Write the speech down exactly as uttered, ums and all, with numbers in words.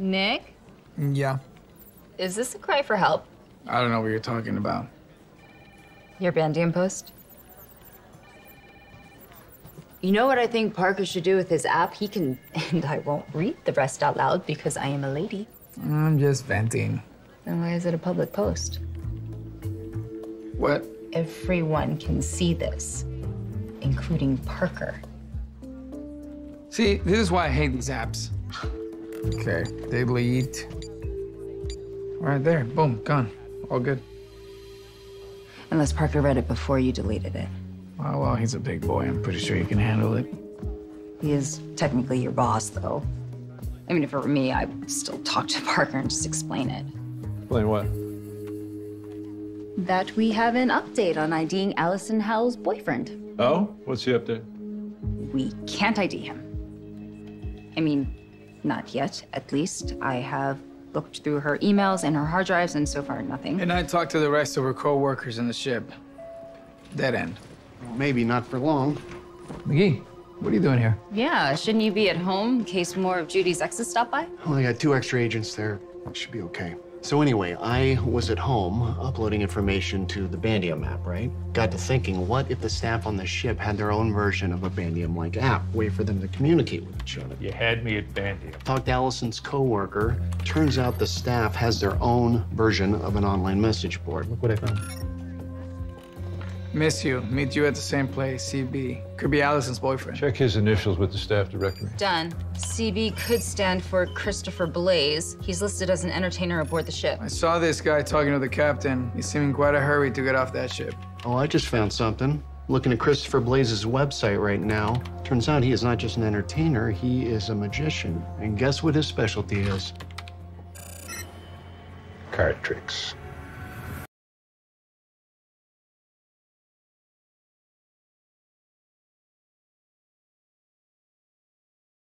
Nick? Yeah. Is this a cry for help? I don't know what you're talking about. Your Bandium post? You know what I think Parker should do with his app? He can, and I won't read the rest out loud because I am a lady. I'm just venting. Then why is it a public post? What? Everyone can see this, including Parker. See, this is why I hate these apps. Okay, delete. Right there, boom, gone. All good. Unless Parker read it before you deleted it. Oh, well, he's a big boy. I'm pretty sure he can handle it. He is technically your boss, though. I mean, if it were me, I would still talk to Parker and just explain it. Explain what? That we have an update on IDing Allison Howell's boyfriend. Oh? What's the update? We can't I D him. I mean, not yet, at least. I have looked through her emails and her hard drives, and so far, nothing. And I talked to the rest of her co-workers in the ship. Dead end. Well, maybe not for long. McGee, what are you doing here? Yeah, shouldn't you be at home in case more of Judy's exes stop by? Well, I got two extra agents there. It should be okay. So anyway, I was at home uploading information to the Bandium app, right? Got to thinking, what if the staff on the ship had their own version of a Bandium-like app, way for them to communicate with each other? You had me at Bandium. Talked to Allison's coworker. Turns out the staff has their own version of an online message board. Look what I found. Miss you. Meet you at the same place, C B. Could be Allison's boyfriend. Check his initials with the staff directory. Done. C B could stand for Christopher Blaze. He's listed as an entertainer aboard the ship. I saw this guy talking to the captain. He seemed in quite a hurry to get off that ship. Oh, I just found something. Looking at Christopher Blaze's website right now. Turns out he is not just an entertainer, he is a magician. And guess what his specialty is? Card tricks.